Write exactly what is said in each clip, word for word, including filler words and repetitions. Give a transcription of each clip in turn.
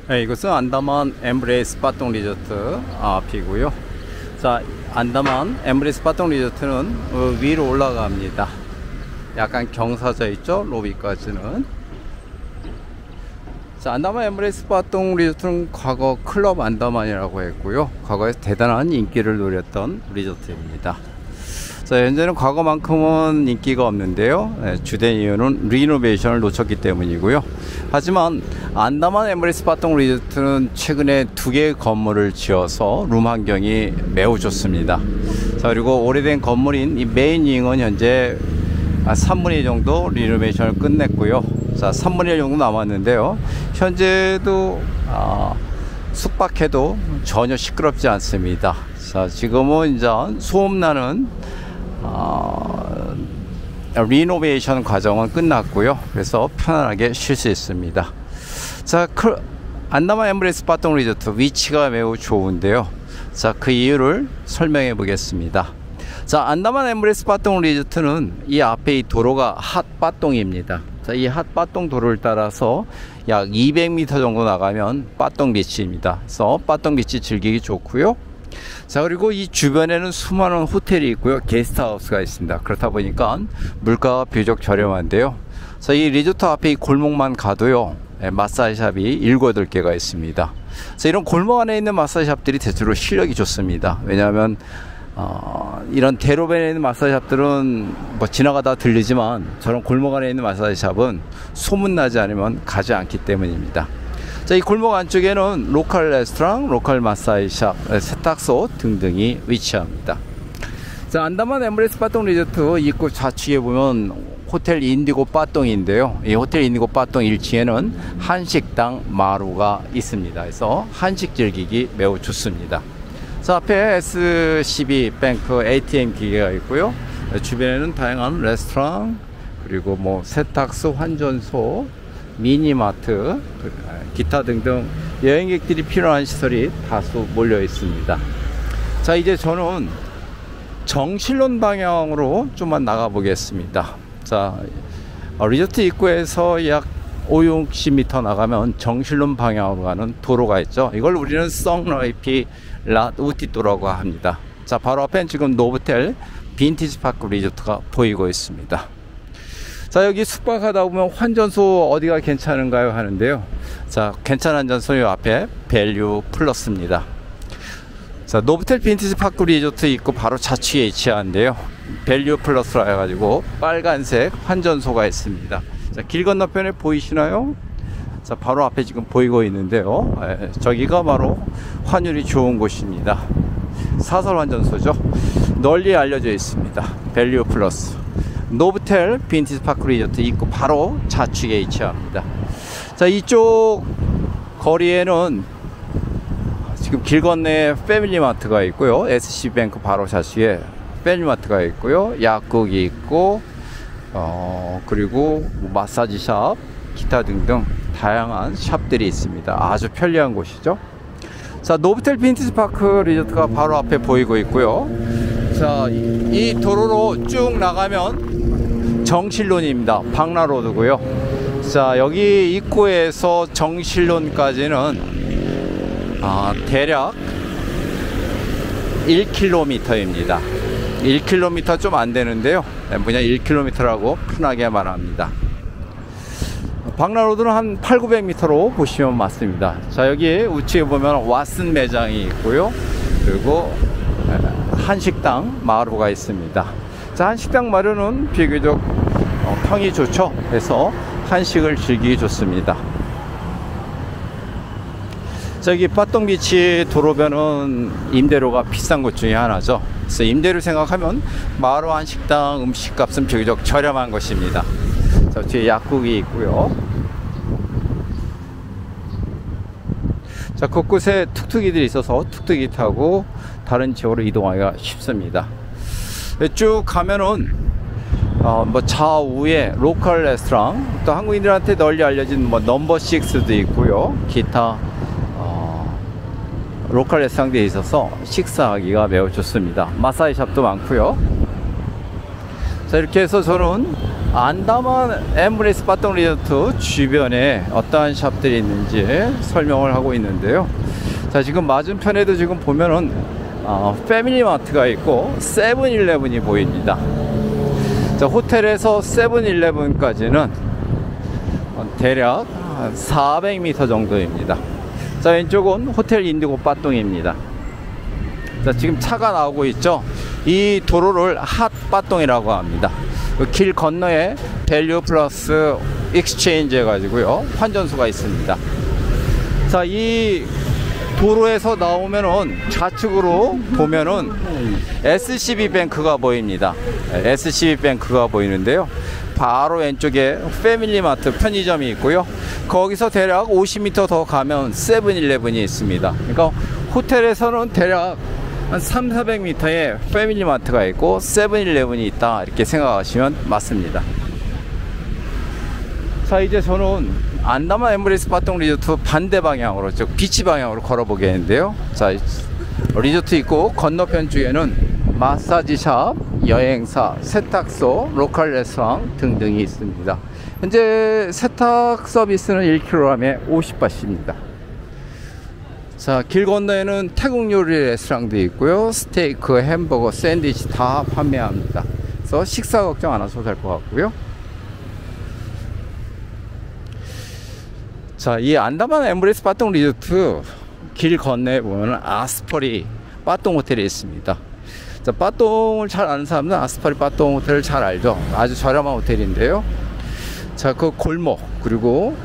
네, 이것은 안다만 엠브레이스 빠똥 리조트 앞이고요. 자, 안다만 엠브레이스 빠똥 리조트는 어, 위로 올라갑니다. 약간 경사져 있죠, 로비까지는. 자, 안다만 엠브레이스 빠똥 리조트는 과거 클럽 안다만이라고 했고요, 과거에 대단한 인기를 누렸던 리조트입니다. 자, 현재는 과거만큼은 인기가 없는데요. 네, 주된 이유는 리노베이션을 놓쳤기 때문이고요. 하지만 안다만 엠브레이스 빠똥 리조트는 최근에 두 개의 건물을 지어서 룸 환경이 매우 좋습니다. 자, 그리고 오래된 건물인 이 메인 윙은 현재 삼분의 일 정도 리노베이션을 끝냈고요. 자, 삼분의 일 정도 남았는데요. 현재도 아, 숙박해도 전혀 시끄럽지 않습니다. 자, 지금은 이제 소음나는 어, 리노베이션 과정은 끝났고요. 그래서 편안하게 쉴 수 있습니다. 자, 크, 안다만 엠브레이스 빠똥 리조트 위치가 매우 좋은데요. 자, 그 이유를 설명해 보겠습니다. 자, 안다만 엠브레이스 빠똥 리조트는 이 앞에 이 도로가 핫 빠똥입니다. 자, 이 핫 빠똥 도로를 따라서 약 이백 미터 정도 나가면 빠똥 비치입니다. 그래서 빠똥 비치 즐기기 좋고요. 자, 그리고 이 주변에는 수많은 호텔이 있고요, 게스트하우스가 있습니다. 그렇다 보니까 물가가 비교적 저렴한데요. 자, 이 리조트 앞에 이 골목만 가도요, 마사지샵이 일곱, 여덟 개가 있습니다. 자, 이런 골목 안에 있는 마사지샵들이 대체로 실력이 좋습니다. 왜냐하면 어, 이런 대로변에 있는 마사지샵들은 뭐 지나가다 들리지만 저런 골목 안에 있는 마사지샵은 소문나지 않으면 가지 않기 때문입니다. 자, 이 골목 안쪽에는 로컬 레스토랑, 로컬 마사지샵, 세탁소 등등이 위치합니다. 자, 안다만 엠브레이스 빠똥 리조트 입구 좌측에 보면 호텔 인디고 빠똥인데요. 이 호텔 인디고 빠똥 일 층에는 한식당 마루가 있습니다. 그래서 한식 즐기기 매우 좋습니다. 자, 앞에 에스씨비 뱅크 에이티엠 기계가 있고요. 주변에는 다양한 레스토랑, 그리고 뭐 세탁소, 환전소, 미니마트, 기타 등등 여행객들이 필요한 시설이 다수 몰려 있습니다. 자, 이제 저는 정실론 방향으로 좀만 나가 보겠습니다. 자, 리조트 입구에서 약 오십, 육십 미터 나가면 정실론 방향으로 가는 도로가 있죠. 이걸 우리는 썽라이피 랏 우티도라고 합니다. 자, 바로 앞엔 지금 노브텔 빈티지 파크 리조트가 보이고 있습니다. 자, 여기 숙박하다 보면 환전소 어디가 괜찮은가요 하는데요. 자, 괜찮은 환전소 요 앞에 밸류 플러스입니다. 자, 노브텔 빈티지 파크 리조트 있고 바로 좌측에 위치한데요, 밸류 플러스라 해가지고 빨간색 환전소가 있습니다. 자, 길 건너편에 보이시나요? 자, 바로 앞에 지금 보이고 있는데요, 에, 저기가 바로 환율이 좋은 곳입니다. 사설 환전소죠. 널리 알려져 있습니다. 밸류 플러스 노브텔 빈티지 파크 리조트 입구 바로 좌측에 위치합니다. 자, 이쪽 거리에는 지금 길 건너에 패밀리마트가 있고요, 에스씨비뱅크 바로 좌측에 패밀리마트가 있고요, 약국이 있고 어, 그리고 마사지샵, 기타 등등 다양한 샵들이 있습니다. 아주 편리한 곳이죠. 자, 노브텔 빈티지 파크 리조트가 바로 앞에 보이고 있고요. 자, 이, 이 도로로 쭉 나가면 정실론입니다. 박라로드고요. 자, 여기 입구에서 정실론까지는 아, 대략 일 킬로미터입니다. 일 킬로미터 좀 안 되는데요, 그냥 일 킬로미터라고 편하게 말합니다. 박라로드는 한 팔, 구백 미터로 보시면 맞습니다. 자, 여기 우측에 보면 왓슨 매장이 있고요, 그리고 한식당 마루가 있습니다. 자, 한식당 마루는 비교적 어, 평이 좋죠. 그래서 한식을 즐기기 좋습니다. 저기 빠똥비치 도로변은 임대료가 비싼 곳 중에 하나죠. 그래서 임대료 생각하면 마루 한식당 음식값은 비교적 저렴한 것입니다. 저 뒤에 약국이 있고요. 자, 곳곳에 툭툭이들이 있어서 툭툭이 타고 다른 지역으로 이동하기가 쉽습니다. 쭉 가면은 어, 뭐 좌우에 로컬 레스토랑, 또 한국인들한테 널리 알려진 뭐 넘버 식스도 있고요, 기타 어, 로컬 레스토랑들이 있어서 식사하기가 매우 좋습니다. 마사지샵도 많고요. 자, 이렇게 해서 저는 안다만 엠브레스 빠똥 리조트 주변에 어떠한 샵들이 있는지 설명을 하고 있는데요. 자, 지금 맞은편에도 지금 보면은 어, 패밀리마트가 있고 세븐일레븐이 보입니다. 자, 호텔에서 세븐일레븐까지는 대략 한 사백 미터 정도입니다. 자, 왼쪽은 호텔 인디고 빠똥입니다. 자, 지금 차가 나오고 있죠. 이 도로를 핫 빠똥이라고 합니다. 길 건너에 밸류 플러스 익스체인지 해가지고요 환전소가 있습니다. 자, 이 도로에서 나오면은 좌측으로 보면은 에스씨비 뱅크가 보입니다. 에스씨비 뱅크가 보이는데요. 바로 왼쪽에 패밀리마트 편의점이 있고요. 거기서 대략 오십 미터 더 가면 세븐일레븐이 있습니다. 그러니까 호텔에서는 대략 한 삼사백 미터에 패밀리마트가 있고 세븐일레븐이 있다, 이렇게 생각하시면 맞습니다. 자, 이제 저는 안다만 엠브레스 빠똥 리조트 반대 방향으로, 즉 비치 방향으로 걸어보겠는데요. 자, 리조트 있고 건너편 쪽에는 마사지샵, 여행사, 세탁소, 로컬 레스토랑 등등이 있습니다. 현재 세탁 서비스는 일 킬로그램에 오십 바트입니다. 자, 길 건너에는 태국 요리 레스토랑도 있고요. 스테이크, 햄버거, 샌드위치 다 판매합니다. 그래서 식사 걱정 안 하셔도 될 것 같고요. 자, 이 안다만 엠브레스 빠똥 리조트 길 건너에 보면 아스퍼리 빠똥 호텔이 있습니다. 자, 빠똥을 잘 아는 사람은 아스퍼리 빠똥 호텔을 잘 알죠. 아주 저렴한 호텔인데요. 자, 그 골목, 그리고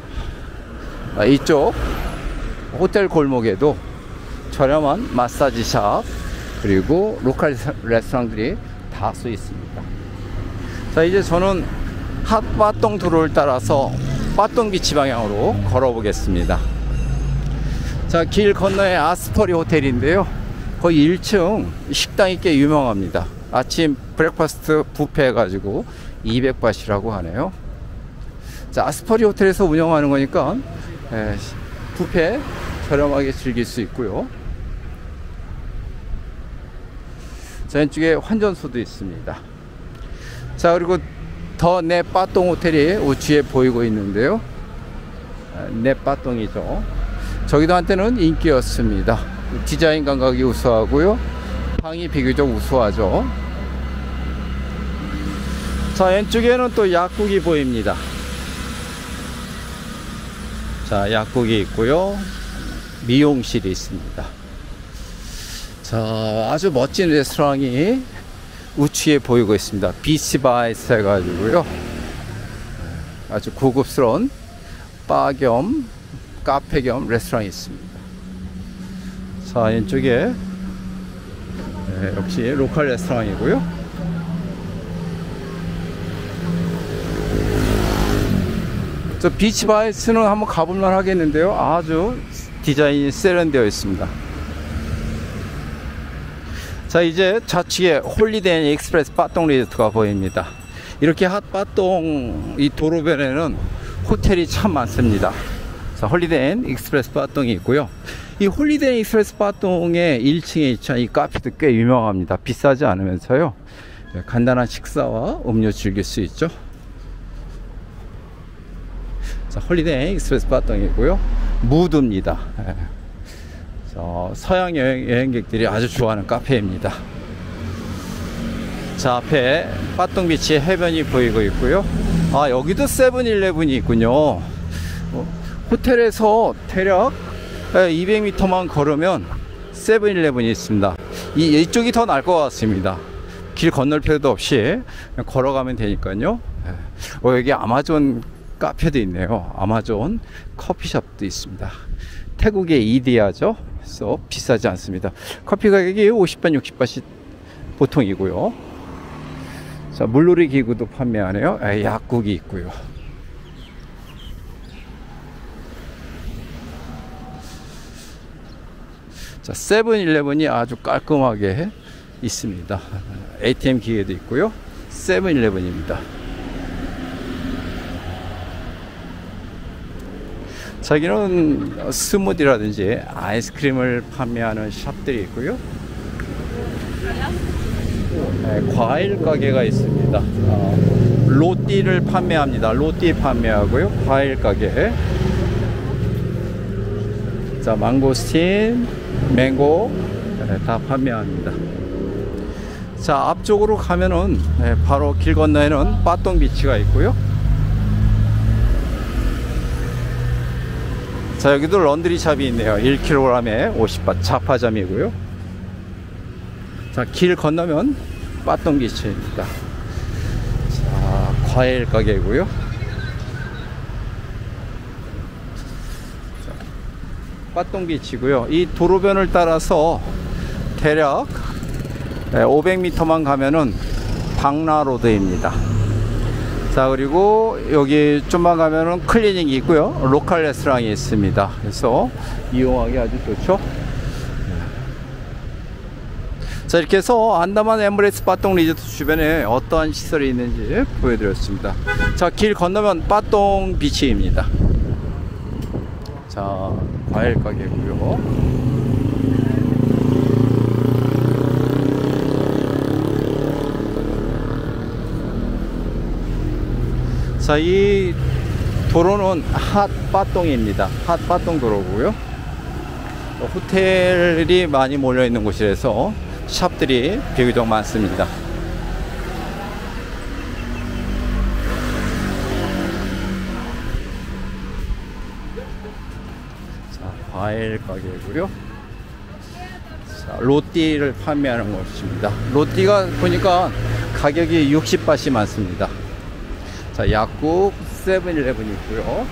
이쪽 호텔 골목에도 저렴한 마사지샵, 그리고 로컬 레스토랑들이 다 써 있습니다. 자, 이제 저는 핫 빠똥 도로를 따라서 빠똥 비치 방향으로 걸어 보겠습니다. 자, 길 건너에 아스퍼리 호텔인데요. 거의 일 층 식당이 꽤 유명합니다. 아침 브렉퍼스트 뷔페 해가지고 이백 바트이라고 하네요. 자, 아스퍼리 호텔에서 운영하는 거니까 에, 뷔페 저렴하게 즐길 수 있고요. 자, 왼쪽에 환전소도 있습니다. 자, 그리고 더 네 빠똥 호텔이 우측에 보이고 있는데요. 네 빠똥이죠. 저기도 한때는 인기였습니다. 디자인 감각이 우수하고요, 방이 비교적 우수하죠. 자, 왼쪽에는 또 약국이 보입니다. 자, 약국이 있고요, 미용실이 있습니다. 자, 아주 멋진 레스토랑이 우측에 보이고 있습니다. 비치바이스 해가지고요, 아주 고급스러운 바 겸 카페 겸 레스토랑이 있습니다. 자, 왼쪽에 네, 역시 로컬 레스토랑이고요. 저 비치바이스는 한번 가볼만 하겠는데요. 아주 디자인이 세련되어 있습니다. 자, 이제 좌측에 홀리데이 인 익스프레스 빠똥 리조트가 보입니다. 이렇게 핫 빠똥 이 도로변에는 호텔이 참 많습니다. 자, 홀리데이 인 익스프레스 빠똥이 있고요. 이 홀리데이 인 익스프레스 빠똥의 일 층에 있는 이 카페도 꽤 유명합니다. 비싸지 않으면서요, 간단한 식사와 음료 즐길 수 있죠. 자, 홀리데이 인 익스프레스 빠똥이고요. 무드입니다. 어, 서양 여행, 여행객들이 아주 좋아하는 카페입니다. 자, 앞에 빠똥비치 해변이 보이고 있고요. 아, 여기도 세븐일레븐이 있군요. 어, 호텔에서 대략 이백 미터만 걸으면 세븐일레븐이 있습니다. 이, 이쪽이 더 나을 것 같습니다. 길 건널 필요도 없이 그냥 걸어가면 되니까요. 어, 여기 아마존 카페도 있네요. 아마존 커피숍도 있습니다. 태국의 이디야죠. 그래서 비싸지 않습니다. 커피 가격이 오십 바트, 육십 바트 보통이고요. 자, 물놀이 기구도 판매하네요. 에, 약국이 있고요. 자, 세븐일레븐이 아주 깔끔하게 있습니다. 에이티엠 기계도 있고요. 세븐일레븐입니다. 자기는 스무디라든지 아이스크림을 판매하는 샵들이 있고요. 네, 과일 가게가 있습니다. 어, 로띠를 판매합니다. 로띠 판매하고요. 과일 가게. 자, 망고스틴, 맹고 네, 다 판매합니다. 자, 앞쪽으로 가면은 네, 바로 길 건너에는 빠똥 비치가 있고요. 자, 여기도 런드리 샵이 있네요. 일 킬로그램에 오십 바 자파점이고요. 자, 길 건너면 빠똥 비치입니다. 자, 과일 가게고요. 빠똥 비치고요. 이 도로변을 따라서 대략 오백 미터만 가면은 박나로드입니다. 자, 그리고 여기 좀만 가면은 클리닉이 있고요. 로컬 레스토랑이 있습니다. 그래서 이용하기 아주 좋죠. 자, 이렇게 해서 안다만 에미레이트스 빠똥 리조트 주변에 어떠한 시설이 있는지 보여드렸습니다. 자, 길 건너면 빠똥 비치입니다. 자, 과일 가게고요. 자, 이 도로는 핫빠똥입니다. 핫빠똥 도로고요. 호텔이 많이 몰려 있는 곳이라서 샵들이 비교적 많습니다. 자, 과일 가게고요. 자, 로띠를 판매하는 곳입니다. 로띠가 보니까 가격이 육십 바트이 많습니다. 자, 약국 세븐일레븐 있고요.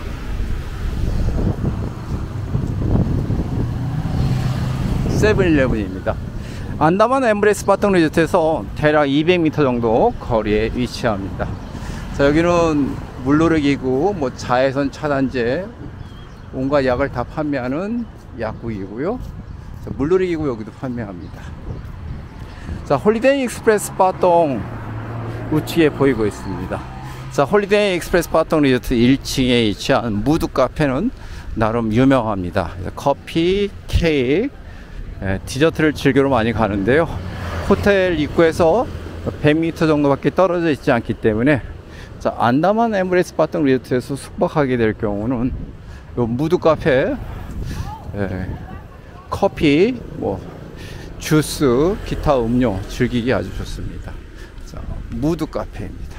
세븐일레븐입니다. 안다만 에미레이트스 빠똥 리조트에서 대략 이백 미터 정도 거리에 위치합니다. 자, 여기는 물놀이기구, 뭐 자외선 차단제, 온갖 약을 다 판매하는 약국이고요. 자, 물놀이기구 여기도 판매합니다. 자, 홀리데이 익스프레스 빠똥 우측에 보이고 있습니다. 자, 홀리데이 익스프레스 빠똥 리조트 일 층에 위치한 무드 카페는 나름 유명합니다. 커피, 케이크, 예, 디저트를 즐기러 많이 가는데요. 호텔 입구에서 백 미터 정도밖에 떨어져 있지 않기 때문에, 자, 안다만 에미레이트스 빠똥 리조트에서 숙박하게 될 경우는 요 무드 카페, 예, 커피, 뭐 주스, 기타 음료 즐기기 아주 좋습니다. 자, 무드 카페입니다.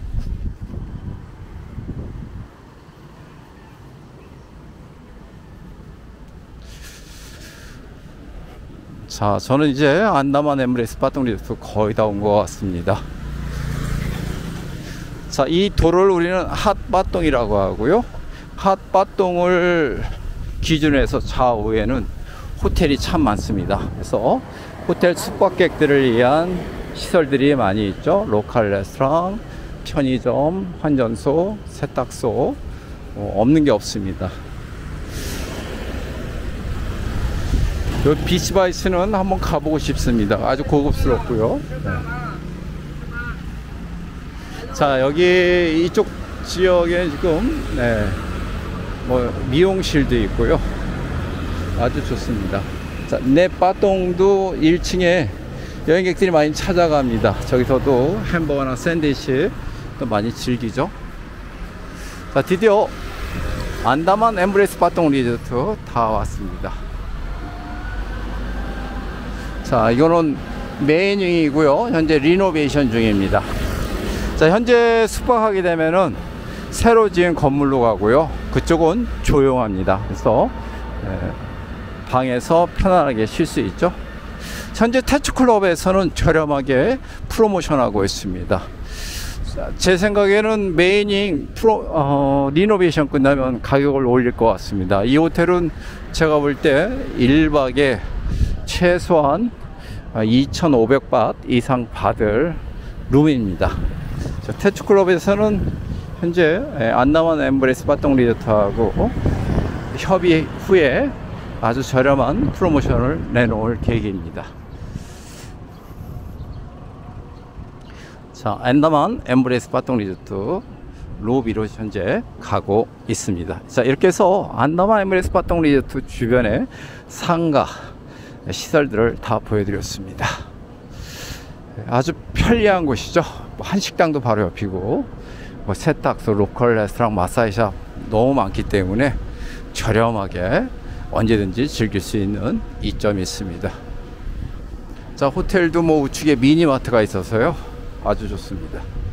자, 저는 이제 안다만 에미레이트스 빠똥 리조트 거의 다 온 것 같습니다. 자, 이 도로를 우리는 핫빠똥이라고 하고요. 핫빠똥을 기준으로 해서 좌우에는 호텔이 참 많습니다. 그래서 호텔 숙박객들을 위한 시설들이 많이 있죠. 로컬 레스토랑, 편의점, 환전소, 세탁소, 어, 없는 게 없습니다. 요 비치바이스는 한번 가보고 싶습니다. 아주 고급스럽고요. 네. 자, 여기 이쪽 지역에 지금 네, 뭐 미용실도 있고요. 아주 좋습니다. 자, 내 빠똥도 일 층에 여행객들이 많이 찾아갑니다. 저기서도 햄버거나 샌드위치 또 많이 즐기죠. 자, 드디어 안다만 에미레이트스 빠똥 리조트 다 왔습니다. 자, 이거는 메인윙이고요. 현재 리노베이션 중입니다. 자, 현재 숙박하게 되면은 새로 지은 건물로 가고요. 그쪽은 조용합니다. 그래서 예, 방에서 편안하게 쉴 수 있죠. 현재 태츠클럽에서는 저렴하게 프로모션하고 있습니다. 자, 제 생각에는 메인윙 프로 어, 리노베이션 끝나면 가격을 올릴 것 같습니다. 이 호텔은 제가 볼 때 일 박에 최소한 이천오백 바트 이상 받을 룸입니다. 태츠클럽에서는 현재 안다만 에미레이트스 빠똥 리조트하고 협의 후에 아주 저렴한 프로모션을 내놓을 계획입니다. 자, 안다만 에미레이트스 빠똥 리조트 로비로 현재 가고 있습니다. 자, 이렇게 해서 안다만 에미레이트스 빠똥 리조트 주변에 상가 시설들을 다 보여드렸습니다. 아주 편리한 곳이죠. 뭐 한식당도 바로 옆이고, 뭐 세탁소, 로컬 레스토랑, 마사지샵 너무 많기 때문에 저렴하게 언제든지 즐길 수 있는 이점이 있습니다. 자, 호텔도 뭐 우측에 미니마트가 있어서요, 아주 좋습니다.